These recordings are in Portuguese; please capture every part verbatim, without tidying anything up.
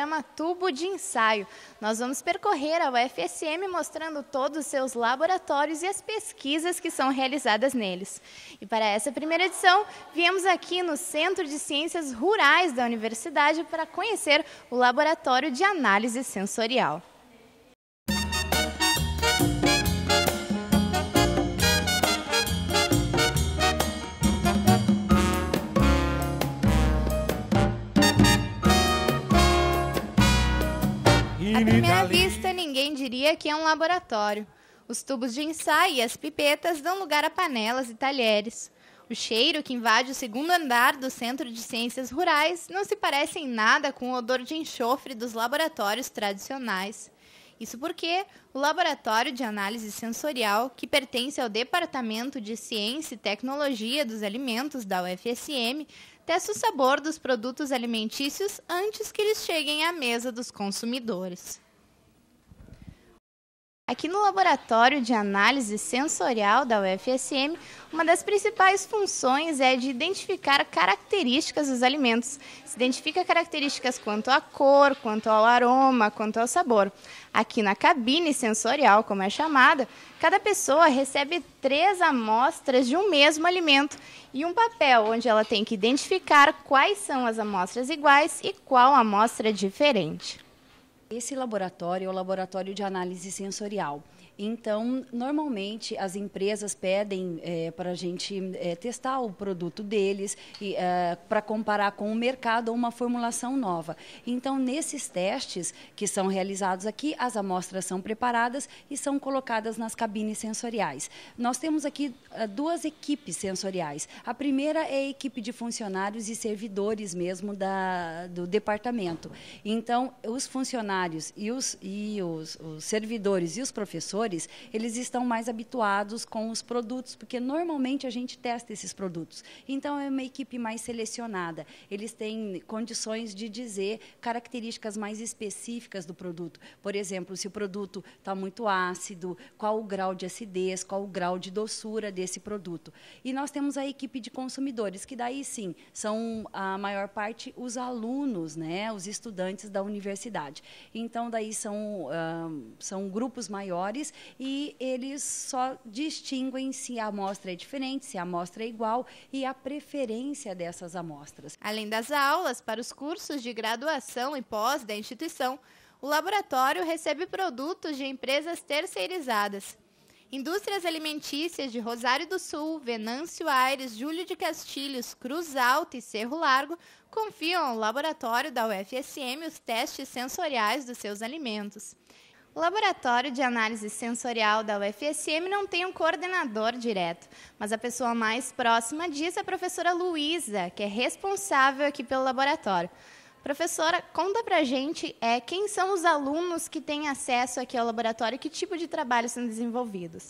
programa Tubo de Ensaio. Nós vamos percorrer a U F S M mostrando todos os seus laboratórios e as pesquisas que são realizadas neles. E para essa primeira edição, viemos aqui no Centro de Ciências Rurais da Universidade para conhecer o Laboratório de Análise Sensorial. À primeira vista, ninguém diria que é um laboratório. Os tubos de ensaio e as pipetas dão lugar a panelas e talheres. O cheiro que invade o segundo andar do Centro de Ciências Rurais não se parece em nada com o odor de enxofre dos laboratórios tradicionais. Isso porque o Laboratório de Análise Sensorial, que pertence ao Departamento de Ciência e Tecnologia dos Alimentos da U F S M, testa o sabor dos produtos alimentícios antes que eles cheguem à mesa dos consumidores. Aqui no Laboratório de Análise Sensorial da U F S M, uma das principais funções é de identificar características dos alimentos. Se identifica características quanto à cor, quanto ao aroma, quanto ao sabor. Aqui na cabine sensorial, como é chamada, cada pessoa recebe três amostras de um mesmo alimento e um papel onde ela tem que identificar quais são as amostras iguais e qual amostra diferente. Esse laboratório é o laboratório de análise sensorial. Então, normalmente, as empresas pedem é, para a gente é, testar o produto deles e é, para comparar com o mercado ou uma formulação nova. Então, nesses testes que são realizados aqui, as amostras são preparadas e são colocadas nas cabines sensoriais. Nós temos aqui é, duas equipes sensoriais. A primeira é a equipe de funcionários e servidores mesmo da, do departamento. Então, os funcionários e os, e os, os servidores e os professores, eles estão mais habituados com os produtos, porque normalmente a gente testa esses produtos. Então, é uma equipe mais selecionada. Eles têm condições de dizer características mais específicas do produto. Por exemplo, se o produto está muito ácido, qual o grau de acidez, qual o grau de doçura desse produto. E nós temos a equipe de consumidores, que daí sim, são a maior parte os alunos, né, os estudantes da universidade. Então, daí são, uh, são grupos maiores e eles só distinguem se a amostra é diferente, se a amostra é igual e a preferência dessas amostras. Além das aulas para os cursos de graduação e pós da instituição, o laboratório recebe produtos de empresas terceirizadas. Indústrias alimentícias de Rosário do Sul, Venâncio Aires, Júlio de Castilhos, Cruz Alta e Cerro Largo confiam ao laboratório da U F S M os testes sensoriais dos seus alimentos. O Laboratório de Análise Sensorial da U F S M não tem um coordenador direto, mas a pessoa mais próxima disso é a professora Luísa, que é responsável aqui pelo laboratório. Professora, conta pra gente é, quem são os alunos que têm acesso aqui ao laboratório e que tipo de trabalhos são desenvolvidos?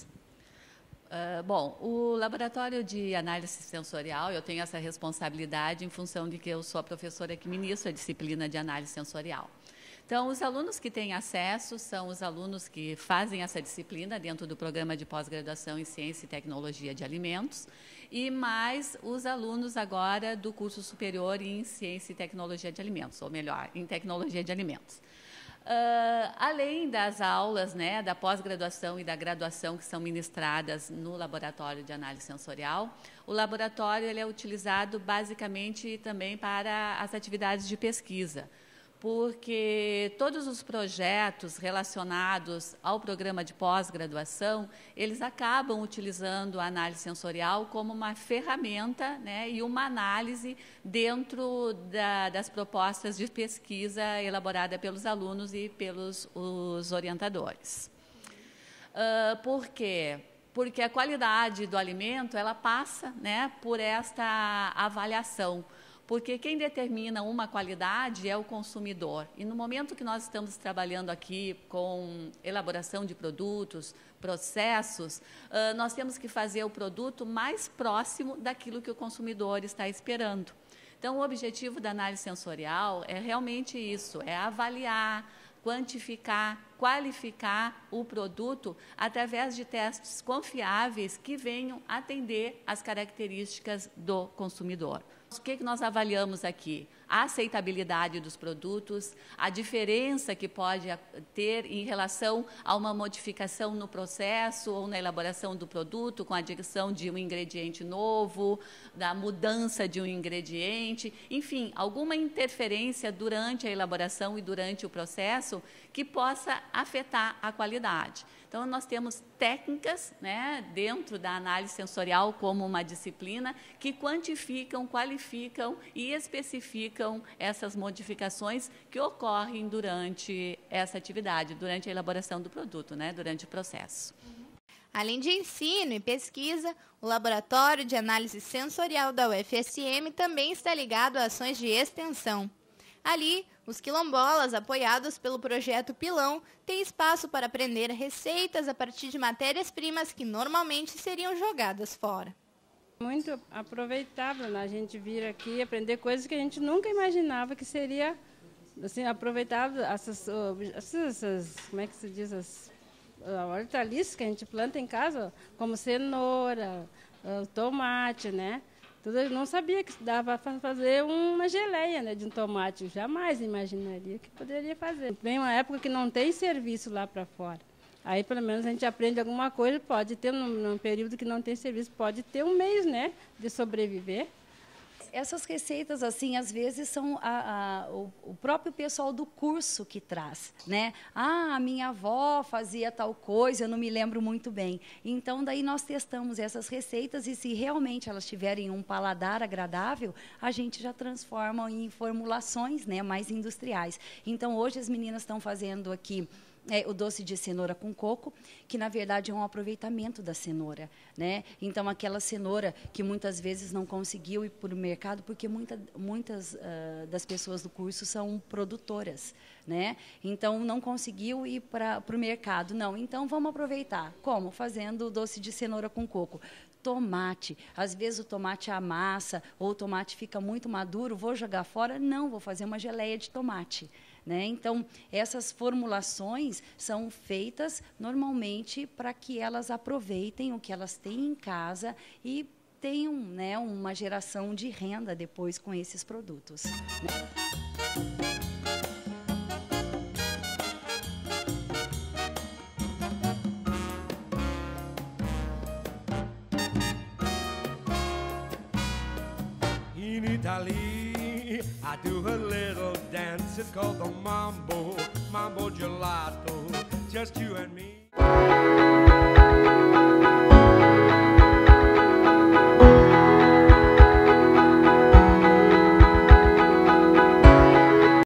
Uh, bom, o Laboratório de Análise Sensorial, eu tenho essa responsabilidade em função de que eu sou a professora que ministro a disciplina de Análise Sensorial. Então, os alunos que têm acesso são os alunos que fazem essa disciplina dentro do programa de pós-graduação em Ciência e Tecnologia de Alimentos e mais os alunos agora do curso superior em Ciência e Tecnologia de Alimentos, ou melhor, em Tecnologia de Alimentos. Uh, além das aulas, né, da pós-graduação e da graduação que são ministradas no Laboratório de Análise Sensorial, o laboratório ele é utilizado basicamente também para as atividades de pesquisa, porque todos os projetos relacionados ao programa de pós-graduação, eles acabam utilizando a análise sensorial como uma ferramenta, né, e uma análise dentro da, das propostas de pesquisa elaborada pelos alunos e pelos os orientadores. Uh, por quê? Porque a qualidade do alimento ela passa, né, por esta avaliação. Porque quem determina uma qualidade é o consumidor. E no momento que nós estamos trabalhando aqui com elaboração de produtos, processos, nós temos que fazer o produto mais próximo daquilo que o consumidor está esperando. Então, o objetivo da análise sensorial é realmente isso, é avaliar, quantificar, qualificar o produto através de testes confiáveis que venham atender às características do consumidor. O que que nós avaliamos aqui? a aceitabilidade dos produtos, a diferença que pode ter em relação a uma modificação no processo ou na elaboração do produto, com a adição de um ingrediente novo, da mudança de um ingrediente, enfim, alguma interferência durante a elaboração e durante o processo que possa afetar a qualidade. Então, nós temos técnicas, né, dentro da análise sensorial como uma disciplina que quantificam, qualificam e especificam essas modificações que ocorrem durante essa atividade, durante a elaboração do produto, né, durante o processo. Além de ensino e pesquisa, o Laboratório de Análise Sensorial da U F S M também está ligado a ações de extensão. Ali, os quilombolas, apoiados pelo projeto Pilão, têm espaço para aprender receitas a partir de matérias-primas que normalmente seriam jogadas fora. Muito aproveitável, né? A gente vir aqui e aprender coisas que a gente nunca imaginava que seria assim, aproveitável. Essas, essas, como é que se diz, as hortaliças que a gente planta em casa, como cenoura, tomate, né? Eu não sabia que dava para fazer uma geleia, né, de um tomate. Eu jamais imaginaria que poderia fazer. Vem uma época que não tem serviço lá para fora. Aí, pelo menos, a gente aprende alguma coisa. Pode ter, num, num período que não tem serviço, pode ter um mês, né, de sobreviver. Essas receitas, assim, às vezes são a, a, o, o próprio pessoal do curso que traz, né? Ah, a minha avó fazia tal coisa, eu não me lembro muito bem. Então, daí nós testamos essas receitas e se realmente elas tiverem um paladar agradável, a gente já transforma em formulações, né, mais industriais. Então, hoje as meninas estão fazendo aqui É, o doce de cenoura com coco, que na verdade é um aproveitamento da cenoura, né? Então, aquela cenoura que muitas vezes não conseguiu ir para o mercado, porque muita, muitas uh, das pessoas do curso são produtoras, né? Então, não conseguiu ir para o mercado. Não, então vamos aproveitar. Como? Fazendo o doce de cenoura com coco. Tomate, às vezes o tomate amassa ou o tomate fica muito maduro, vou jogar fora? Não, vou fazer uma geleia de tomate. Né? Então, essas formulações são feitas normalmente para que elas aproveitem o que elas têm em casa e tenham, né, uma geração de renda depois com esses produtos. In Italy, I do a little dance, it's called the mambo, mambo gelato, just you and me.